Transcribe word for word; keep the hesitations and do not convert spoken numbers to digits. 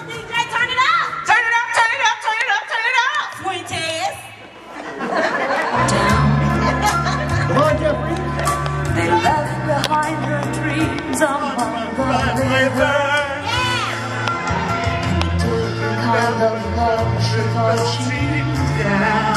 D J, turn it up! Turn it up, turn it up, turn it up, turn it up! Swing Tess. Come on, Jeffrey. They left behind her dreams among the river. Yeah! Took the kind of love she thought she'd got.